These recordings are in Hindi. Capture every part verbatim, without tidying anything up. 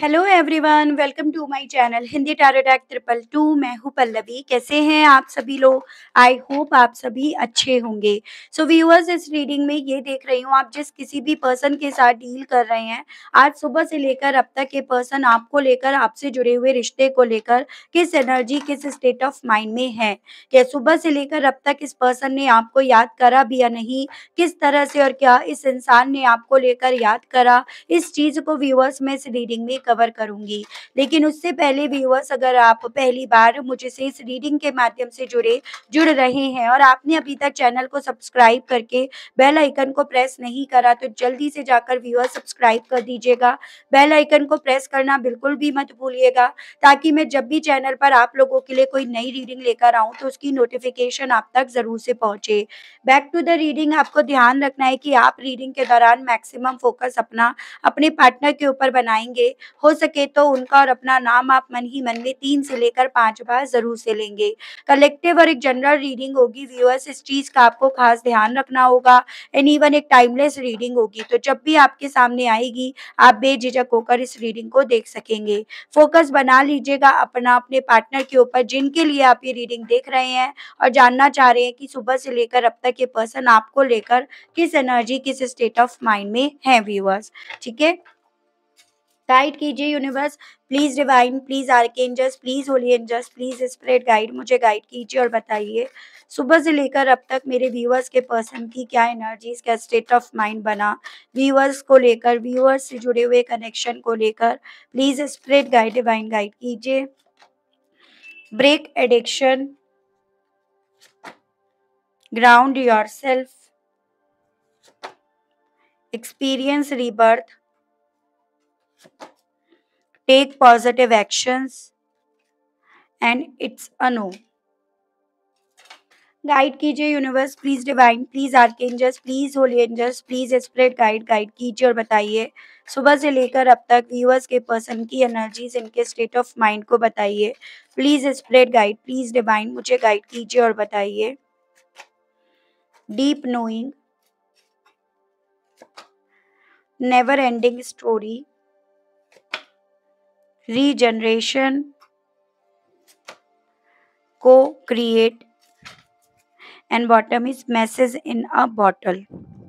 Hello everyone, welcome to my channel Hindi tarot टैक ट्रिपल टू। मैं हूँ पल्लवी। कैसे हैं आप सभी लोग? आई होप आप सभी अच्छे होंगे। सो व्यूअर्स, इस रीडिंग में ये देख रही हूँ, आप जिस किसी भी पर्सन के साथ डील कर रहे हैं, आज सुबह से लेकर अब तक ये पर्सन आपको लेकर, आपसे जुड़े हुए रिश्ते को लेकर किस एनर्जी, किस स्टेट ऑफ माइंड में है। क्या सुबह से लेकर अब तक इस पर्सन ने आपको याद करा भी या नहीं, किस तरह से और क्या इस इंसान ने आपको लेकर याद करा, इस चीज को व्यूअर्स मैं इस रीडिंग में कवर करूंगी। लेकिन उससे पहले व्यूअर्स, अगर आप पहली बार मुझे से इस रीडिंग के माध्यम से जुड़े जुड़ रहे हैं और आपने अभी तक चैनल को सब्सक्राइब करके बेल आइकन को प्रेस नहीं करा, तो जल्दी से जाकर व्यूअर्स सब्सक्राइब कर दीजिएगा। बेल आइकन को प्रेस करना बिल्कुल भी मत भूलिएगा, ताकि मैं जब भी चैनल पर आप लोगों के लिए कोई नई रीडिंग लेकर आऊं तो उसकी नोटिफिकेशन आप तक जरूर से पहुंचे। बैक टू द रीडिंग, आपको ध्यान रखना है कि आप रीडिंग के दौरान मैक्सिमम फोकस अपना अपने पार्टनर के ऊपर बनाएंगे। हो सके तो उनका और अपना नाम आप मन ही मन में तीन से लेकर पांच बार जरूर से लेंगे। कलेक्टिव और एक जनरल रीडिंग होगी व्यूअर्स, इस चीज का आपको खास ध्यान रखना होगा। एंड इवन एक टाइमलेस रीडिंग होगी, तो जब भी आपके सामने आएगी आप बेझिझक होकर इस रीडिंग को देख सकेंगे। फोकस बना लीजिएगा अपना अपने पार्टनर के ऊपर, जिनके लिए आप ये रीडिंग देख रहे हैं और जानना चाह रहे हैं कि सुबह से लेकर अब तक ये पर्सन आपको लेकर किस एनर्जी, किस स्टेट ऑफ माइंड में है व्यूअर्स। ठीक है, गाइड कीजिए universe, please divine, please archangels, please holy angels, please spirit guide, मुझे गाइड कीजिए और बताइए सुबह से लेकर अब तक मेरे व्यूअर्स के पर्सन की क्या एनर्जीज, क्या स्टेट ऑफ माइंड बना, व्यूअर्स को लेकर, व्यूअर्स से जुड़े हुए कनेक्शन को लेकर। Please spirit guide, divine guide कीजिए। Break addiction, ground yourself, experience rebirth, take positive actions, and it's a no। Guide कीजिए universe, please divine, please archangels, please holy angels, please spirit guide, guide कीजिए और बताइए सुबह से लेकर अब तक व्यूअर्स के पर्सन की एनर्जीज, इनके स्टेट ऑफ माइंड को बताइए। Please spirit guide, please divine, मुझे गाइड कीजिए और बताइए। Deep knowing, never ending story, regeneration, को create, and bottom is message in a bottle.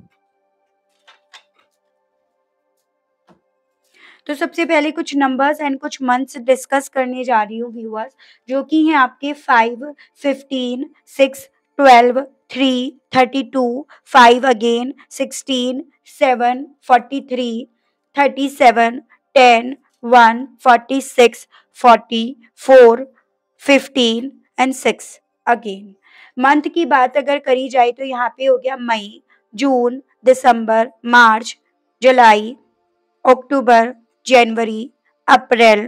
तो सबसे पहले कुछ नंबर्स एंड कुछ मंथ्स डिस्कस करने जा रही हूँ व्यूअर्स, जो कि हैं आपके five, fifteen, six, twelve, three, thirty two, five again, sixteen, seven, forty three, thirty seven, ten, one, forty six, forty four, fifteen and six again. Month की बात अगर करी जाए तो यहाँ पे हो गया May, June, December, March, July, October, January, April,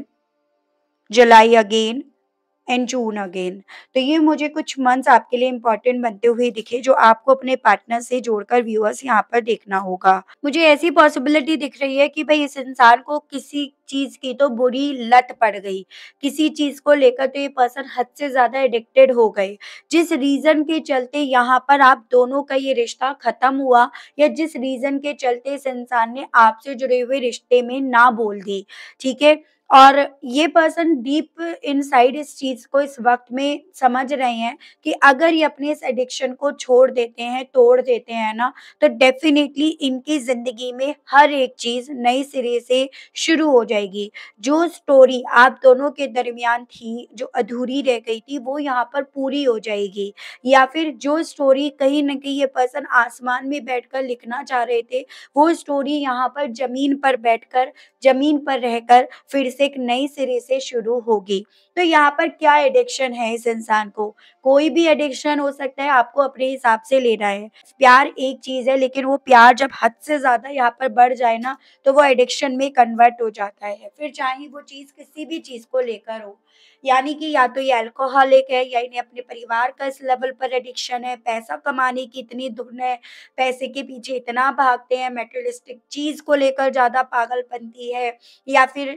July again and June again. तो ये मुझे कुछ मंथ्स आपके लिए इंपॉर्टेंट बनते हुए दिखे, जो आपको अपने पार्टनर से जोड़कर व्यूअर्स यहाँ पर देखना होगा। मुझे ऐसी पॉसिबिलिटी दिख रही है कि भाई इस इंसान को किसी चीज की तो बुरी लत पड़ गई, किसी चीज को लेकर तो ये पर्सन हद से ज्यादा एडिक्टेड हो गए, जिस रीजन के चलते यहाँ पर आप दोनों का ये रिश्ता खत्म हुआ, या जिस रीजन के चलते इस इंसान ने आपसे जुड़े हुए रिश्ते में ना बोल दी। ठीक है, और ये पर्सन डीप इनसाइड इस चीज को इस वक्त में समझ रहे हैं कि अगर ये अपने इस एडिक्शन को छोड़ देते हैं, तोड़ देते हैं ना, तो डेफिनेटली इनकी जिंदगी में हर एक चीज नए सिरे से शुरू हो जाएगी। जो स्टोरी आप दोनों के दरमियान थी, जो अधूरी रह गई थी, वो यहाँ पर पूरी हो जाएगी। या फिर जो स्टोरी कहीं ना कहीं ये पर्सन आसमान में बैठकर लिखना चाह रहे थे, वो स्टोरी यहाँ पर जमीन पर बैठकर, जमीन पर रहकर फिर से एक नई सिरे से शुरू होगी। तो यहाँ पर क्या एडिक्शन है इस इंसान को? कोई भी एडिक्शन हो सकता है, आपको अपने हिसाब से लेना है। प्यार एक चीज है, लेकिन वो प्यार जब हद से ज्यादा यहाँ पर बढ़ जाए ना, तो वो एडिक्शन में कन्वर्ट हो जाता है। फिर चाहे वो चीज किसी भी चीज को लेकर हो, यानी कि या तो ये अल्कोहलिक है, या इन्हें अपने परिवार का इस लेवल पर एडिक्शन है, पैसा कमाने की इतनी धुन है, पैसे के पीछे इतना भागते हैं, मेटेरियलिस्टिक चीज को लेकर ज्यादा पागलपंती है, या फिर दोस्तों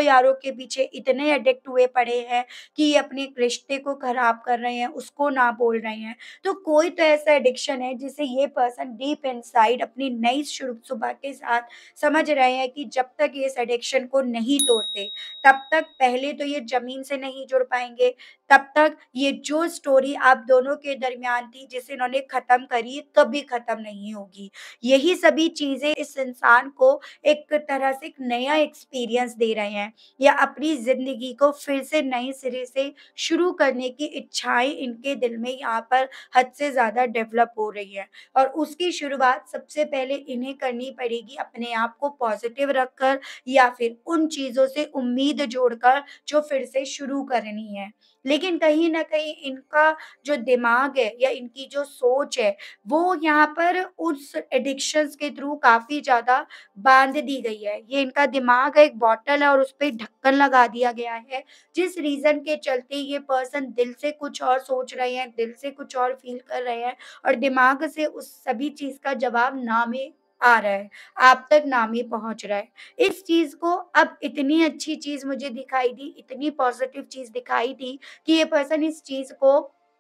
यारों के पीछे इतने एडिक्ट हुए पड़े हैं कि ये अपने रिश्ते को खराब कर रहे हैं, उसको ना बोल रहे हैं। तो कोई तो ऐसा एडिक्शन है जिसे ये पर्सन डीप इनसाइड अपनी नई शुरू सुबह के साथ समझ रहे हैं कि जब तक ये इस एडिक्शन को नहीं तोड़ते, तब तक पहले तो ये ज़मीन से नहीं जुड़ पाएँगे, तब तक ये जो स्टोरी आप दोनों के दरमियान थी जिसे इन्होंने ख़त्म करी, कभी ख़त्म नहीं होगी। यही सभी चीज़ें इस इंसान को एक तरह से एक नया एक्सपीरियंस दे रहे हैं या अपनी ज़िंदगी को फिर से नए सिरे से शुरू करने की इच्छाएँ इनके दिल में यहाँ पर हद से ज़्यादा डेवलप हो रही है। और उसकी शुरुआत सबसे पहले इन्हें करनी पड़ेगी अपने आप को पॉज़िटिव रखकर या फिर उन चीज़ों से उम्मीद जोड़कर जो फिर से शुरू करनी है। लेकिन कहीं न कहीं इनका जो दिमाग है या इनकी जो सोच है, वो यहाँ पर उस एडिक्शंस के थ्रू काफ़ी ज़्यादा बाँध दी गई है। ये इनका दिमाग एक बॉटल है और उसपे ढक्कन लगा दिया गया है, जिस रीज़न के चलते ये पर्सन दिल से कुछ और सोच रहे हैं, दिल से कुछ और फ़ील कर रहे हैं और दिमाग से उस सभी चीज़ का जवाब ना में आ रहा है, आप तक ना में पहुँच रहा है। इस चीज़ को अब इतनी अच्छी चीज़ मुझे दिखाई दी, इतनी पॉज़िटिव चीज़ दिखाई दी कि ये पर्सन इस चीज़ को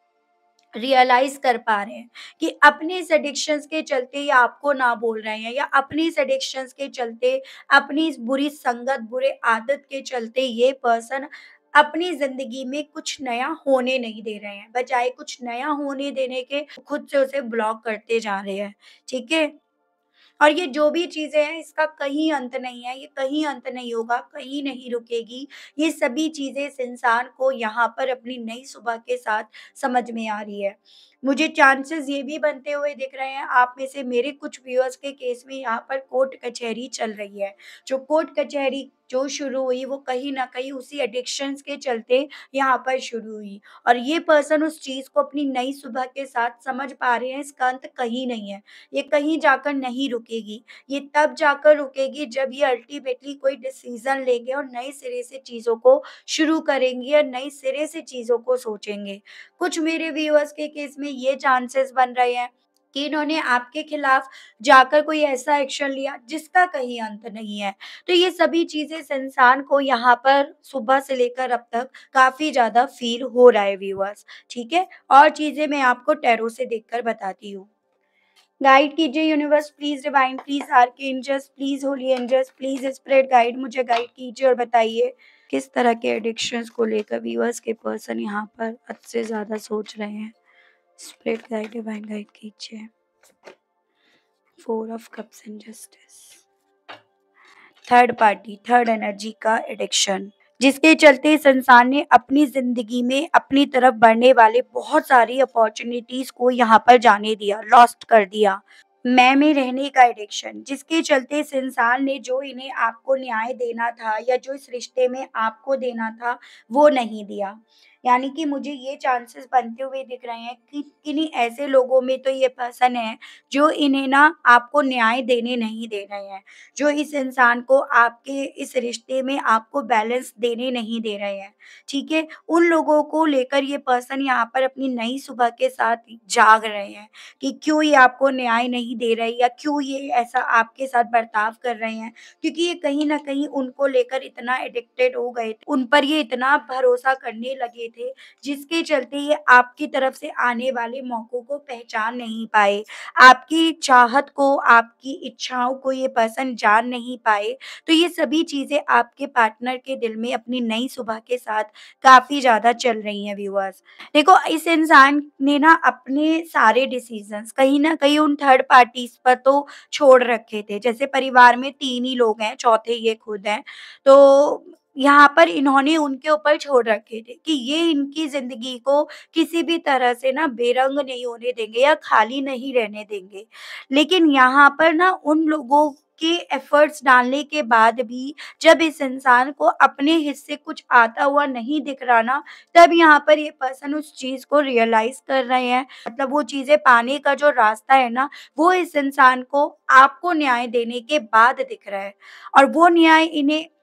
रियलाइज़ कर पा रहे हैं कि अपने इस एडिक्शंस के चलते ये आपको ना बोल रहे हैं या अपनी इस एडिक्शंस के चलते, अपनी इस बुरी संगत, बुरे आदत के चलते ये पर्सन अपनी ज़िंदगी में कुछ नया होने नहीं दे रहे हैं। बजाए कुछ नया होने देने के खुद से उसे ब्लॉक करते जा रहे हैं। ठीक है? और ये जो भी चीज़ें हैं इसका कहीं अंत नहीं है, ये कहीं अंत नहीं होगा, कहीं नहीं रुकेगी। ये सभी चीज़ें इस इंसान को यहाँ पर अपनी नई सुबह के साथ समझ में आ रही है। मुझे चांसेस ये भी बनते हुए दिख रहे हैं, आप में से मेरे कुछ व्यूअर्स के केस में यहाँ पर कोर्ट कचहरी चल रही है। जो कोर्ट कचहरी जो शुरू हुई वो कहीं न कहीं उसी एडिक्शंस के चलते यहाँ पर शुरू हुई और ये पर्सन उस चीज़ को अपनी नई सुबह के साथ समझ पा रहे हैं, इसका अंत कहीं नहीं है। ये कहीं जाकर नहीं रुकेगी। ये तब जाकर रुकेगी जब ये अल्टीमेटली कोई डिसीज़न लेंगे और नए सिरे से चीज़ों को शुरू करेंगे या नए सिरे से चीज़ों को सोचेंगे। कुछ मेरे व्यूअर्स के केस में ये चांसेस बन रहे हैं कि इन्होंने आपके खिलाफ जाकर कोई ऐसा एक्शन लिया जिसका कहीं अंत नहीं है। तो ये सभी चीज़ें इस इंसान को यहाँ पर सुबह से लेकर अब तक काफ़ी ज़्यादा फ़ील हो रहा है व्यूअर्स, ठीक है? और चीज़ें मैं आपको टैरो से देखकर बताती हूँ। गाइड कीजिए universe please divine please archangels please holy angels please spirit guide मुझे गाइड कीजिए और बताइए किस तरह के एडिक्शंस को लेकर व्यूअर्स के पर्सन यहाँ पर हद से ज़्यादा सोच रहे हैं। स्पिरिट गाइड डिवाइन गाइड कीजिए। Four of cups and justice. Third party, third energy का एडिक्शन, जिसके चलते इस इंसान ने अपनी ज़िंदगी में अपनी तरफ बढ़ने वाले बहुत सारी अपॉर्च्युनिटीज़ को यहाँ पर जाने दिया, लॉस्ट कर दिया। मैं में रहने का एडिक्शन, जिसके चलते इस इंसान ने जो इन्हें आपको न्याय देना था या जो इस रिश्ते में आपको देना था, वो नहीं दिया। यानी कि मुझे ये चांसेस बनते हुए दिख रहे हैं कि किन्हीं ऐसे लोगों में तो ये पर्सन है, जो इन्हें ना आपको न्याय देने नहीं दे रहे हैं, जो इस इंसान को आपके इस रिश्ते में आपको बैलेंस देने नहीं दे रहे हैं, ठीक है? उन लोगों को लेकर ये पर्सन यहाँ पर अपनी नई सुबह के साथ जाग रहे हैं कि क्यों ये आपको न्याय नहीं दे रहे या क्यों ये ऐसा आपके साथ बर्ताव कर रहे हैं, क्योंकि ये कहीं न कहीं उनको लेकर इतना एडिक्टेड हो गए थे, उन पर ये इतना भरोसा करने लगे थे, जिसके चलते ये आपकी तरफ से आने वाले मौकों को पहचान नहीं पाए। आपकी चाहत को, आपकी इच्छाओं को ये पर्सन जान नहीं पाए, तो ये सभी चीज़ें आपके पार्टनर के दिल में अपनी नई सुबह के साथ काफ़ी ज़्यादा चल रही हैं व्यूअर्स। देखो इस इंसान ने ना अपने सारे डिसीज़न्स कहीं न कहीं उन थर्ड पार्टीज़ पर तो छोड़ रखे थे। जैसे परिवार में तीन ही लोग हैं, चौथे ये खुद हैं। तो यहाँ पर इन्होंने उनके ऊपर छोड़ रखे थे कि ये इनकी ज़िंदगी को किसी भी तरह से ना बेरंग नहीं होने देंगे या खाली नहीं रहने देंगे। लेकिन यहाँ पर ना उन लोगों के एफ़र्ट्स डालने के बाद भी जब इस इंसान को अपने हिस्से कुछ आता हुआ नहीं दिख रहा ना, तब यहाँ पर ये पर्सन उस चीज़ को रियलाइज़ कर रहे हैं। मतलब वो चीज़ें पाने का जो रास्ता है ना, वो इस इंसान को आपको न्याय देने के बाद दिख रहा है और वो न्याय इन्हें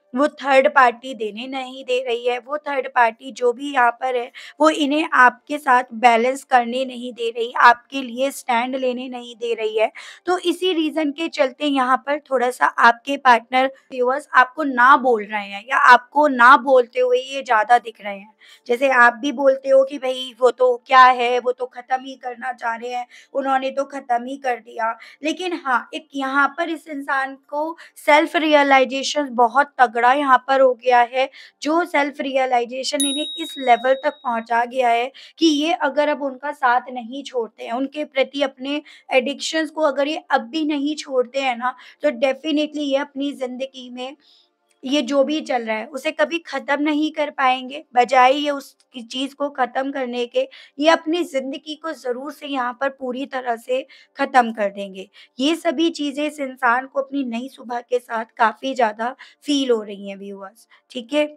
वो थर्ड पार्टी देने नहीं दे रही है, वो थर्ड पार्टी जो भी यहाँ पर है, वो इन्हें आपके साथ बैलेंस करने नहीं दे रही, आपके लिए स्टैंड लेने नहीं दे रही है। तो इसी रीज़न के चलते यहाँ पर थोड़ा-सा आपके पार्टनर व्यूअर्स आपको ना बोल रहे हैं या आपको ना बोलते हुए ये ज़्यादा दिख रहे हैं। जैसे आप भी बोलते हो कि भई वो तो क्या है, वो तो ख़त्म ही करना चाह रहे हैं, उन्होंने तो ख़त्म ही कर दिया। लेकिन हाँ, एक यहाँ पर इस इंसान को सेल्फ रियलाइज़ेशन बहुत तगड़ा यहाँ पर हो गया है, जो सेल्फ रियलाइज़ेशन इन्हें इस लेवल तक पहुँचा गया है कि ये अगर अब उनका साथ नहीं छोड़ते हैं, उनके प्रति अपने एडिक्शंस को अगर ये अब भी नहीं छोड़ते हैं ना, तो डेफ़िनिटली ये अपनी ज़िंदगी में ये जो भी चल रहा है, उसे कभी ख़त्म नहीं कर पाएँगे। बजाए ये उस की चीज़ को ख़त्म करने के, ये अपनी ज़िंदगी को ज़रूर से यहाँ पर पूरी तरह से ख़त्म कर देंगे। ये सभी चीज़ें इस इंसान को अपनी नई सुबह के साथ काफ़ी ज़्यादा फ़ील हो रही हैं व्यूअर्स, ठीक है?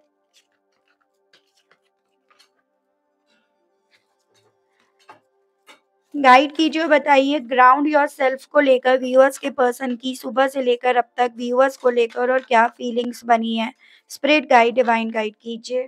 गाइड कीजिए और बताइए ग्राउंड योरसेल्फ को लेकर व्यूअर्स के पर्सन की सुबह से लेकर अब तक व्यूअर्स को लेकर और क्या फीलिंग्स बनी हैं? स्पिरिट गाइड, डिवाइन गाइड कीजिए।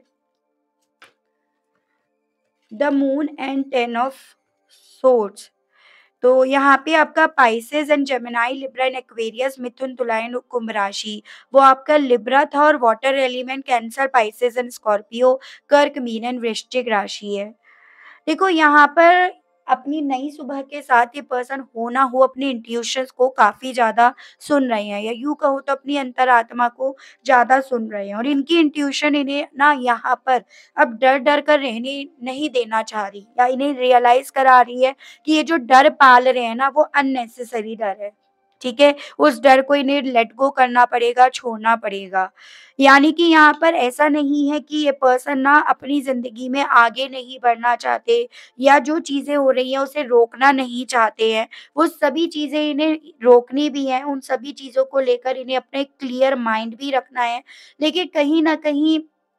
The moon and ten of swords. तो यहाँ पे आपका Pisces and Gemini, Libra and Aquarius, मिथुन, तुला एंड कुंभ राशि। वो आपका लिब्रा था और water element Cancer, Pisces and Scorpio, कर्क, मीन एंड वृश्चिक राशि है। देखो यहाँ पर अपनी नई सुबह के साथ ये पर्सन हो ना हो अपने इंट्यूशंस को काफ़ी ज़्यादा सुन रहे हैं या यूँ कहूँ तो अपनी अंतरात्मा को ज़्यादा सुन रहे हैं और इनकी इंट्यूशन इन्हें ना यहाँ पर अब डर-डर कर रहने नहीं देना चाह रही या इन्हें रियलाइज़ करा रही है कि ये जो डर पाल रहे हैं ना वो अननेसेसरी डर है। ठीक है? उस डर को इन्हें लेट गो करना पड़ेगा, छोड़ना पड़ेगा। यानी कि यहाँ पर ऐसा नहीं है कि ये पर्सन ना अपनी ज़िंदगी में आगे नहीं बढ़ना चाहते या जो चीज़ें हो रही हैं उसे रोकना नहीं चाहते हैं। वो सभी चीज़ें इन्हें रोकनी भी हैं, उन सभी चीज़ों को लेकर इन्हें अपना एक क्लियर माइंड भी रखना है। लेकिन कहीं न कहीं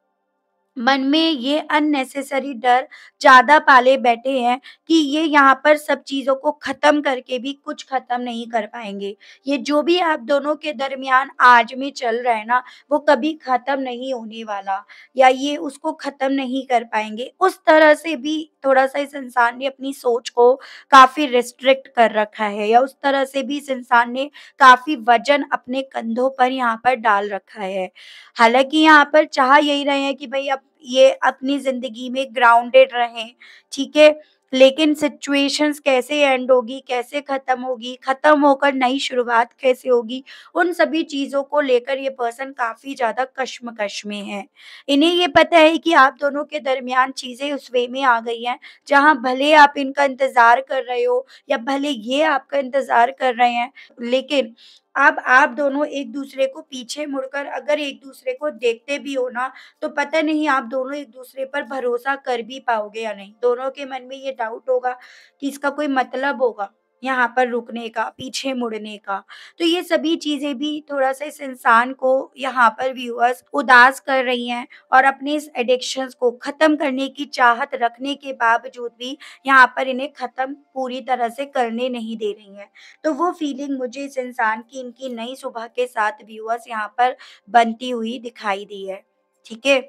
मन में ये अननेसेसरी डर ज़्यादा पाले बैठे हैं कि ये यहाँ पर सब चीज़ों को ख़त्म करके भी कुछ ख़त्म नहीं कर पाएँगे। ये जो भी आप दोनों के दरमियान आज में चल रहा है ना, वो कभी ख़त्म नहीं होने वाला या ये उसको ख़त्म नहीं कर पाएँगे। उस तरह से भी थोड़ा-सा इस इंसान ने अपनी सोच को काफ़ी रिस्ट्रिक्ट कर रखा है या उस तरह से भी इस इंसान ने काफ़ी वज़न अपने कंधों पर यहाँ पर डाल रखा है। हालाँकि यहाँ पर चाह यही रहे हैं कि भई अब ये अपनी ज़िंदगी में ग्राउंडेड रहें, ठीक है? लेकिन सिचुएशंस कैसे एंड होगी, कैसे ख़त्म होगी, ख़त्म होकर नई शुरुआत कैसे होगी, उन सभी चीज़ों को लेकर ये पर्सन काफ़ी ज़्यादा कश्मकश में है। इन्हें ये पता है कि आप दोनों के दरमियान चीज़ें उस वे में आ गई हैं, जहाँ भले आप इनका इंतज़ार कर रहे हो या भले ये आपका इंतज़ार कर रहे हैं, लेकिन अब आप दोनों एक-दूसरे को पीछे मुड़कर अगर एक-दूसरे को देखते भी हो ना, तो पता नहीं आप दोनों एक-दूसरे पर भरोसा कर भी पाओगे या नहीं। दोनों के मन में ये डाउट होगा कि इसका कोई मतलब होगा यहाँ पर रुकने का, पीछे मुड़ने का। तो ये सभी चीज़ें भी थोड़ा-सा इस इंसान को यहाँ पर व्यूअर्स उदास कर रही हैं और अपने इस एडिक्शंस को ख़त्म करने की चाहत रखने के बावजूद भी यहाँ पर इन्हें ख़त्म पूरी तरह से करने नहीं दे रही हैं। तो वो फीलिंग मुझे इस इंसान की इनकी नई सुबह के साथ व्यूअर्स यहाँ पर बनती हुई दिखाई दी है। ठीक है?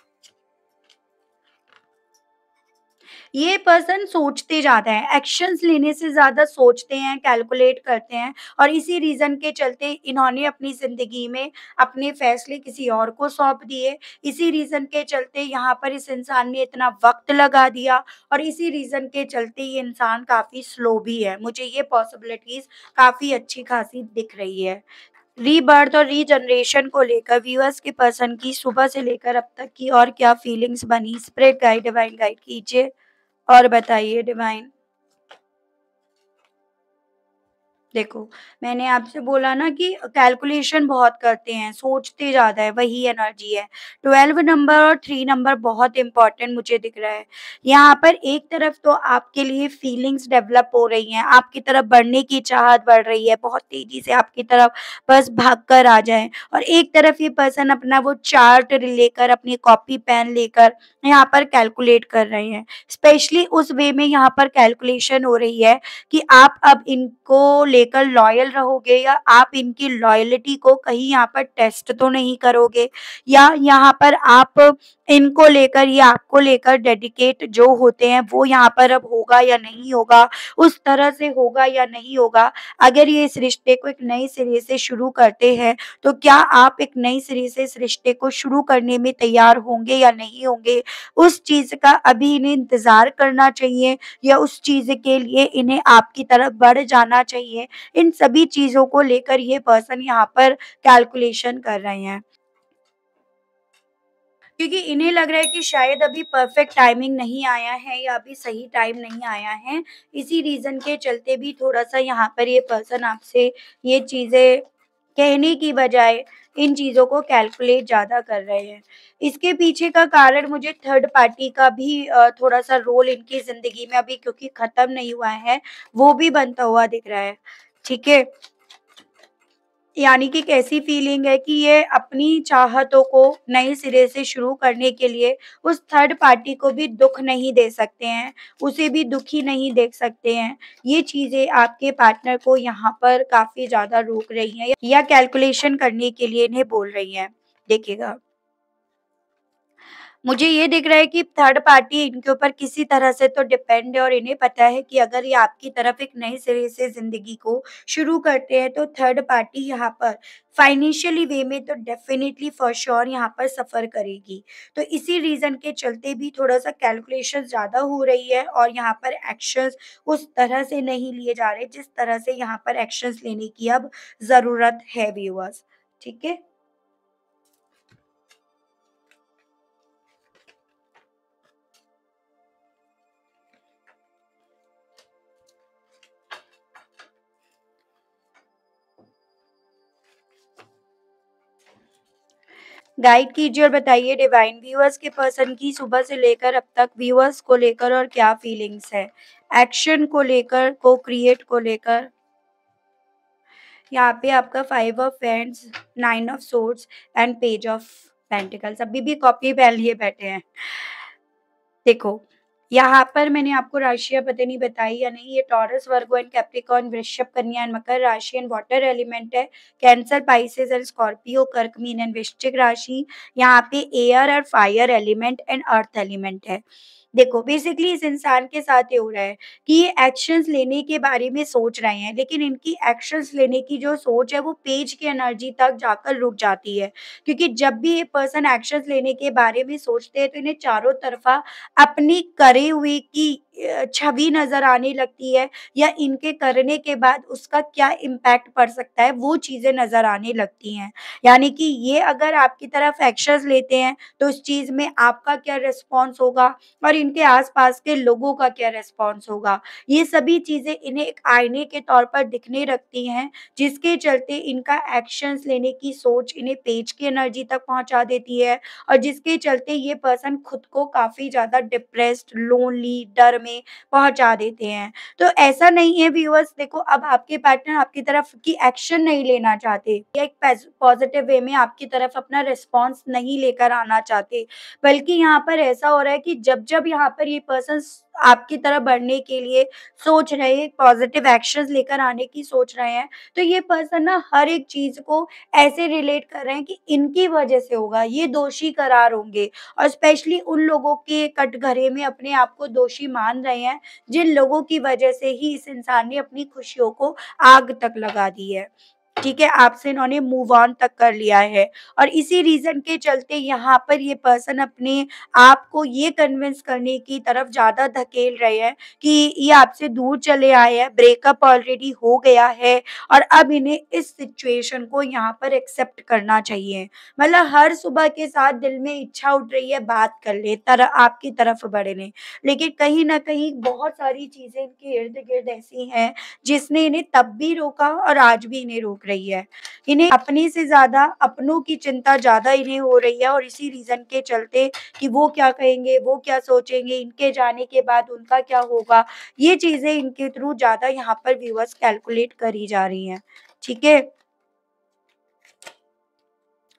ये पर्सन सोचते ज़्यादा हैं, एक्शंस लेने से ज़्यादा सोचते हैं, कैलकुलेट करते हैं और इसी रीज़न के चलते इन्होंने अपनी ज़िंदगी में अपने फैसले किसी और को सौंप दिए। इसी रीज़न के चलते यहाँ पर इस इंसान ने इतना वक़्त लगा दिया और इसी रीज़न के चलते ये इंसान काफ़ी स्लो भी है। मुझे ये पॉसिबिलिटीज़ काफ़ी अच्छी-खासी दिख रही है। रीबर्थ और रीजनरेशन को लेकर व्यूअर्स के पर्सन की सुबह से लेकर अब तक की और क्या फीलिंग्स बनी? स्पिरिट गाइड, डिवाइन गाइड कीजिए। और बताइए डिवाइन। देखो, मैंने आपसे बोला ना कि कैलकुलेशन बहुत करते हैं, सोचते ज़्यादा है, वही एनर्जी है। ट्वेल्व नंबर और थ्री नंबर बहुत इम्पोर्टेंट मुझे दिख रहा है। यहाँ पर एक तरफ तो आपके लिए फीलिंग्स डेवलप हो रही हैं, आपकी तरफ बढ़ने की चाहत बढ़ रही है, बहुत तेज़ी से आपकी तरफ बस भाग कर आ जाएँ और एक तरफ ये पर्सन अपना वो चार्ट लेकर, अपनी कॉपी पेन लेकर यहाँ पर कैलकुलेट कर रहे हैं। स्पेशली उस वे में यहाँ पर कैलकुलेशन हो रही है कि आप अब इनको लेकर लॉयल रहोगे, या आप इनकी लॉयल्टी को कहीं यहाँ पर टेस्ट तो नहीं करोगे, या यहाँ पर आप इनको लेकर या आपको लेकर डेडिकेट जो होते हैं वो यहाँ पर अब होगा या नहीं होगा, उस तरह से होगा या नहीं होगा। अगर ये इस रिश्ते को एक नए सिरे से शुरू करते हैं, तो क्या आप एक नए सिरे से इस रिश्ते को शुरू करने में तैयार होंगे या नहीं होंगे? उस चीज़ का अभी इन्हें इंतज़ार करना चाहिए, या उस चीज़ के लिए इन्हें आपकी तरफ बढ़ जाना चाहिए? इन सभी चीज़ों को लेकर ये पर्सन यहाँ पर कैलकुलेशन कर रहे हैं। क्योंकि इन्हें लग रहा है कि शायद अभी परफेक्ट टाइमिंग नहीं आया है, या अभी सही टाइम नहीं आया है। इसी रीज़न के चलते भी थोड़ा-सा यहाँ पर ये पर्सन आपसे ये चीज़ें कहने की बजाय इन चीज़ों को कैलकुलेट ज़्यादा कर रहे हैं। इसके पीछे का कारण मुझे थर्ड पार्टी का भी अ, थोड़ा-सा रोल इनकी ज़िंदगी में अभी क्योंकि ख़त्म नहीं हुआ है, वो भी बनता हुआ दिख रहा है। ठीक है? यानी कि कैसी फीलिंग है कि ये अपनी चाहतों को नए सिरे से शुरू करने के लिए उस थर्ड पार्टी को भी दुःख नहीं दे सकते हैं, उसे भी दुखी नहीं देख सकते हैं। ये चीज़ें आपके पार्टनर को यहाँ पर काफ़ी ज़्यादा रोक रही हैं, या कैलकुलेशन करने के लिए इन्हें बोल रही हैं। देखिएगा, मुझे ये दिख रहा है कि थर्ड पार्टी इनके ऊपर किसी तरह से तो डिपेंड है, और इन्हें पता है कि अगर ये आपकी तरफ एक नए सिरे से ज़िंदगी को शुरू करते हैं, तो थर्ड पार्टी यहाँ पर फाइनेंशियली वे में तो डेफ़िनिटली फ़ॉर श्योर यहाँ पर सफ़र करेगी। तो इसी रीज़न के चलते भी थोड़ा-सा कैलकुलेशन ज़्यादा हो रही है, और यहाँ पर एक्शंस उस तरह से नहीं लिए जा रहे, जिस तरह से यहाँ पर एक्शंस लेने की अब ज़रूरत है व्यूअर्स। ठीक है? गाइड कीजिए और बताइए डिवाइन व्यूअर्स के पर्सन की सुबह से लेकर अब तक व्यूअर्स को लेकर और क्या फीलिंग्स है, एक्शन को लेकर, को क्रिएट को लेकर। यहाँ पे आपका five of wands, nine of swords and page of pentacles अभी भी कॉपी पहन लिए बैठे हैं। देखो, यहाँ पर मैंने आपको राशियाँ पता नहीं बताई या नहीं, ये टॉरस, वर्गो एंड कैप्रिकॉर्न, वृषभ, कन्या एंड मकर राशि एंड वाटर एलिमेंट है। कैंसर, पाइसेस एंड स्कॉर्पियो, कर्क, मीन एंड वृश्चिक राशि। यहाँ पे एयर और fire element and earth element है। देखो, बेसिकली इस इंसान के साथ ये हो रहा है कि ये एक्शंस लेने के बारे में सोच रहे हैं, लेकिन इनकी एक्शंस लेने की जो सोच है वो पेज की एनर्जी तक जाकर रुक जाती है। क्योंकि जब भी ये पर्सन एक्शंस लेने के बारे में सोचते हैं, तो इन्हें चारों तरफ़ा अपनी करे हुए की अ, छवि नज़र आने लगती है, या इनके करने के बाद उसका क्या इम्पैक्ट पड़ सकता है, वो चीज़ें नज़र आने लगती हैं। यानी कि ये अगर आपकी तरफ एक्शंस लेते हैं, तो उस चीज़ में आपका क्या रिस्पॉन्स होगा, और इनके आस-पास के लोगों का क्या रिस्पॉन्स होगा। ये सभी चीज़ें इन्हें एक आईने के तौर पर दिखने लगती हैं, जिसके चलते इनका एक्शंस लेने की सोच इन्हें पेच की एनर्जी तक पहुँचा देती है, और जिसके चलते ये पर्सन खुद को काफ़ी ज़्यादा डिप्रेस्ड, लोनली, डर में पहुँचा देते हैं। तो ऐसा नहीं है व्यूअर्स, देखो, अब आपके पार्टनर आपकी तरफ की एक्शन नहीं लेना चाहते, या एक पैस पॉज़िटिव वे में आपकी तरफ अपना रिस्पॉन्स नहीं लेकर आना चाहते, बल्कि यहाँ पर ऐसा हो रहा है कि जब-जब यहाँ पर ये पर्सन स आपकी तरफ बढ़ने के लिए सोच रहे हैं, पॉज़िटिव एक्शंस लेकर आने की सोच रहे हैं, तो ये पर्सन ना हर एक चीज़ को ऐसे रिलेट कर रहे हैं कि इनकी वजह से होगा, ये दोषी करार होंगे, और स्पेशली उन लोगों के कटघरे में अपने आप को दोषी मान रहे हैं, जिन लोगों की वजह से ही इस इंसान ने अपनी खुशियों को आग तक लगा दी है। ठीक है, आपसे इन्होंने मूव ऑन तक कर लिया है, और इसी रीज़न के चलते यहाँ पर ये पर्सन अपने आप को ये कन्विंस करने की तरफ ज़्यादा धकेल रहे हैं कि ये आपसे दूर चले आए हैं, ब्रेकअप ऑलरेडी हो गया है, और अब इन्हें इस सिचुएशन को यहाँ पर एक्सेप्ट करना चाहिए। मतलब हर सुबह के साथ दिल में इच्छा उठ रही है बात कर लें, तर आपकी तरफ बढ़ने, लेकिन कहीं न कहीं बहुत सारी चीज़ें इनके इर्द-गिर्द ऐसी हैं, जिसने इन्हें तब भी रोका और आज भी इन्हें रोक रही है। इन्हें अपने से ज़्यादा अपनों की चिंता ज़्यादा इन्हें हो रही है, और इसी रीज़न के चलते कि वो क्या कहेंगे, वो क्या सोचेंगे, इनके जाने के बाद उनका क्या होगा, ये चीज़ें इनके थ्रू ज़्यादा यहाँ पर व्यूअर्स कैलकुलेट करी जा रही हैं। ठीक है?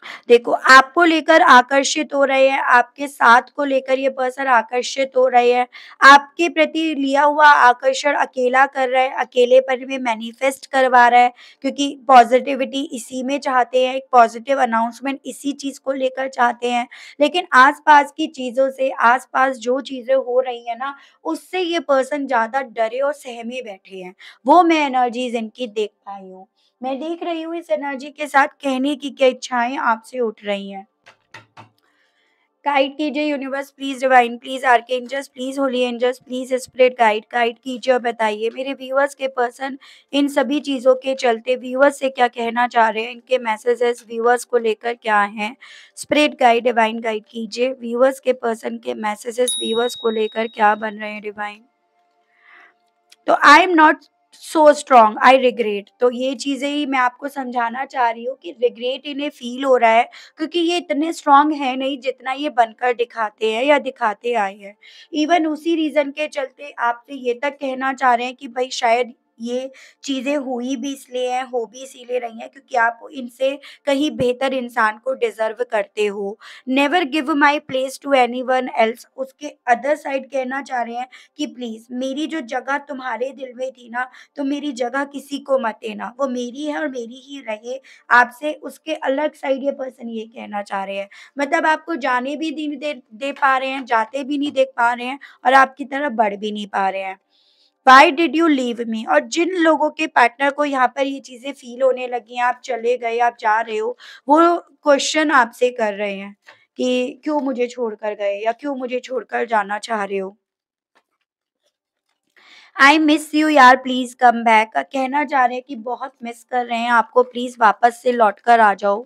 देखो, आपको लेकर आकर्षित हो रहे हैं, आपके साथ को लेकर ये पर्सन आकर्षित हो रहे हैं, आपके प्रति लिया हुआ आकर्षण अकेला कर रहा है, अकेलेपन में मैनिफेस्ट करवा रहा है, क्योंकि पॉज़िटिविटी इसी में चाहते हैं, एक पॉज़िटिव अनाउंसमेंट इसी चीज़ को लेकर चाहते हैं। लेकिन आस-पास की चीज़ों से, आस-पास जो चीज़ें हो रही हैं ना, उससे ये पर्सन ज़्यादा डरे और सहमे बैठे हैं। वो मैं एनर्जीज़ इनकी देख पाई हूँ। मैं देख रही हूँ इस एनर्जी के साथ कहने की क्या इच्छाएँ आपसे उठ रही हैं। गाइड कीजिए universe please, divine please, archangels please, holy angels please, spirit guide guide कीजिए और बताइए मेरे व्यूअर्स के पर्सन इन सभी चीज़ों के चलते व्यूअर्स से क्या कहना चाह रहे हैं, इनके मैसेजेस व्यूअर्स को लेकर क्या हैं? स्पिरिट गाइड, डिवाइन गाइड कीजिए व्यूअर्स के पर्सन के मैसेजेस व्यूअर्स को लेकर क्या बन रहे हैं डिवाइन? तो I am not so strong, I regret. तो ये चीज़ें ही मैं आपको समझाना चाह रही हूँ कि रिग्रेट इन्हें फ़ील हो रहा है, क्योंकि ये इतने स्ट्रॉन्ग हैं नहीं जितना ये बनकर दिखाते हैं या दिखाते आए हैं। इवन उसी रीज़न के चलते आपसे ये तक कहना चाह रहे हैं कि भई शायद ये चीज़ें हुई भी इसलिए हैं, हो भी इसीलिए रही हैं क्योंकि आप इनसे कहीं बेहतर इंसान को डिज़र्व करते हो। Never give my place to anyone else, उसके अदर साइड कहना चाह रहे हैं कि प्लीज़ मेरी जो जगह तुम्हारे दिल में थी ना, तो मेरी जगह किसी को मत देना। वो मेरी है और मेरी ही रहे। आपसे उसके अलग साइड ये पर्सन ये कहना चाह रहे हैं। मतलब आपको जाने भी नहीं दे दे पा रहे हैं, जाते भी नहीं देख पा रहे हैं और आपकी तरफ बढ़ भी नहीं पा रहे हैं। Why did you leave me? और जिन लोगों के पार्टनर को यहाँ पर ये चीज़ें फ़ील होने लगी हैं, आप चले गए, आप जा रहे हो, वो क्वेश्चन आपसे कर रहे हैं कि क्यों मुझे छोड़कर गए या क्यों मुझे छोड़कर जाना चाह रहे हो? आई मिस यू यार प्लीज़ कम बैक, कहना चाह रहे हैं कि बहुत मिस कर रहे हैं आपको, प्लीज़ वापस से लौट कर आ जाओ।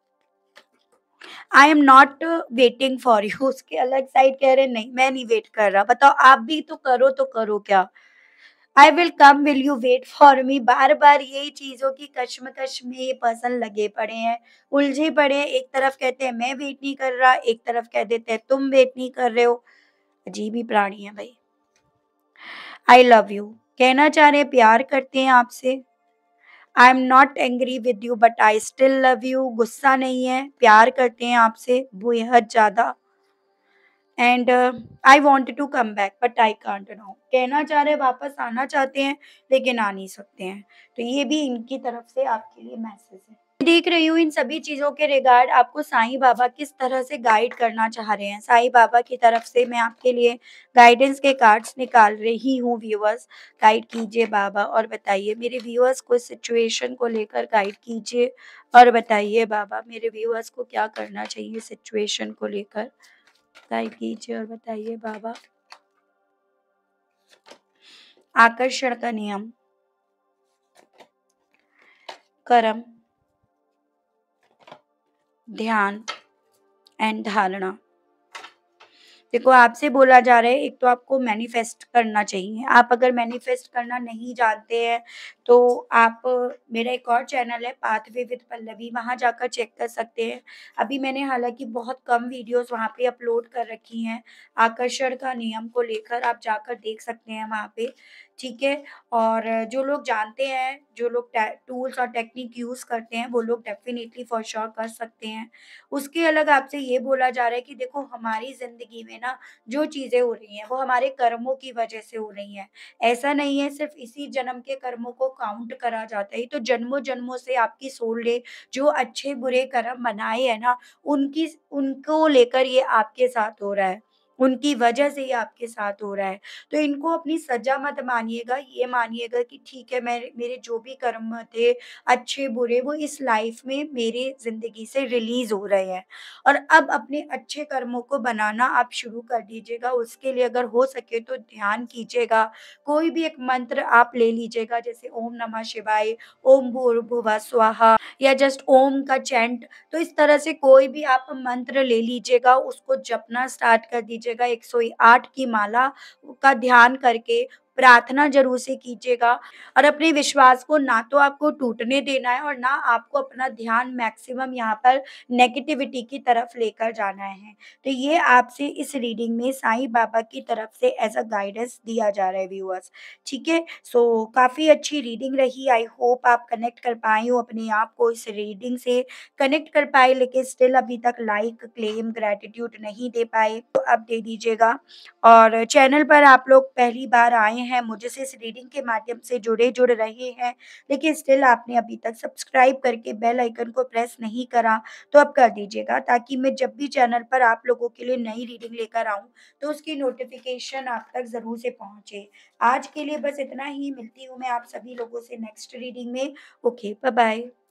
I am not waiting for you, उसके अलग साइड कह रहे हैं नहीं मैं नहीं वेट कर रहा। बताओ आप भी तो करो तो करो क्या? I will come will you wait for me, बार बार यही चीज़ों की कश्मकश में ये पर्सन लगे पड़े हैं, उलझे पड़े हैं। एक तरफ कहते हैं मैं वेट नहीं कर रहा, एक तरफ कह देते हैं तुम वेट नहीं कर रहे हो। अजीब ही प्राणी है भाई। आई लव यू, कहना चाह रहे हैं प्यार करते हैं आपसे। I am not angry with you but I still love you, गुस्सा नहीं है, प्यार करते हैं आपसे बेहद ज़्यादा। And I want to come back but I can't now, कहना चाह रहे हैं वापस आना चाहते हैं लेकिन आ नहीं सकते हैं। तो ये भी इनकी तरफ से आपके लिए मैसेज है। देख रही हूँ इन सभी चीज़ों के रिगार्ड आपको साईं बाबा किस तरह से गाइड करना चाह रहे हैं। साईं बाबा की तरफ से मैं आपके लिए गाइडेंस के कार्ड्स निकाल रही हूँ व्यूअर्स। गाइड कीजिए बाबा और बताइए मेरे व्यूअर्स को सिचुएशन को लेकर गाइड कीजिए और बताइए बाबा मेरे व्यूअर्स को क्या करना चाहिए सिचुएशन को लेकर। गाइड कीजिए और बताइए बाबा। आकर्षण का नियम, कर्म, ध्यान एंड धारणा। देखो आपसे बोला जा रहा है एक तो आपको मैनिफेस्ट करना चाहिए। आप अगर मैनिफेस्ट करना नहीं जानते हैं तो आप मेरा एक और चैनल है पाथवे विद पल्लवी, वहाँ जाकर चेक कर सकते हैं। अभी मैंने हालाँकि बहुत कम वीडियोज़ वहाँ पे अपलोड कर रखी हैं। आकर्षण का नियम को लेकर आप जाकर देख सकते हैं वहाँ पे, ठीक है? और जो लोग जानते हैं, जो लोग टे टूल्स और टेक्निक यूज़ करते हैं वो लोग डेफ़िनिटली फ़ॉर श्योर कर सकते हैं। उसके अलग आपसे ये बोला जा रहा है कि देखो हमारी ज़िंदगी में ना जो चीज़ें हो रही हैं वो हमारे कर्मों की वजह से हो रही हैं। ऐसा नहीं है सिर्फ़ इसी जन्म के कर्मों को काउंट करा जाता है, ये तो जन्मों-जन्मों से आपकी सोल ने जो अच्छे-बुरे कर्म बनाए हैं ना, उनकी उनको लेकर ये आपके साथ हो रहा है। उनकी वजह से ये आपके साथ हो रहा है। तो इनको अपनी सज़ा मत मानिएगा, ये मानिएगा कि ठीक है मैं मेरे जो भी कर्म थे अच्छे-बुरे वो इस लाइफ में मेरे ज़िंदगी से रिलीज़ हो रहे हैं और अब अपने अच्छे कर्मों को बनाना आप शुरू कर दीजिएगा। उसके लिए अगर हो सके तो ध्यान कीजिएगा। कोई भी एक मंत्र आप ले लीजिएगा जैसे ओम नमः शिवाय, ओम भूर्भुवः स्वाहा या जस्ट ओम का चैंट। तो इस तरह से कोई भी आप मंत्र ले लीजिएगा, उसको जपना स्टार्ट कर दीजिएगा। एक सौ आठ की माला का ध्यान करके प्रार्थना ज़रूर से कीजिएगा और अपने विश्वास को ना तो आपको टूटने देना है और ना आपको अपना ध्यान मैक्सिमम यहाँ पर नेगेटिविटी की तरफ लेकर जाना है। तो ये आपसे इस रीडिंग में साईं बाबा की तरफ से एज़ अ गाइडेंस दिया जा रहा है व्यूअर्स, ठीक है? सो काफ़ी अच्छी रीडिंग रही, आई होप आप कनेक्ट कर पाए हो अपने आप को इस रीडिंग से, कनेक्ट कर पाए लेकिन स्टिल अभी तक लाइक, क्लेम, ग्रैटिट्यूड नहीं दे पाए, तो अब दे दीजिएगा। और चैनल पर आप लोग पहली बार आए हैं, मुझे से इस रीडिंग के माध्यम से जुड़े जुड़ रहे हैं, लेकिन स्टिल आपने अभी तक सब्सक्राइब करके बेल आइकन को प्रेस नहीं करा, तो अब कर दीजिएगा ताकि मैं जब भी चैनल पर आप लोगों के लिए नई रीडिंग लेकर आऊँ, तो उसकी नोटिफ़िकेशन आप तक ज़रूर से पहुँचे। आज के लिए बस इतना ही, मिलती हूँ मैं आप सभी लोगों से नेक्स्ट रीडिंग में। Okay, bye bye.